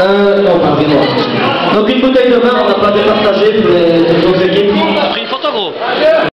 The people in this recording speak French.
Non, pardon. Donc une bouteille de vin, on n'a pas départagé pour les autres équipes.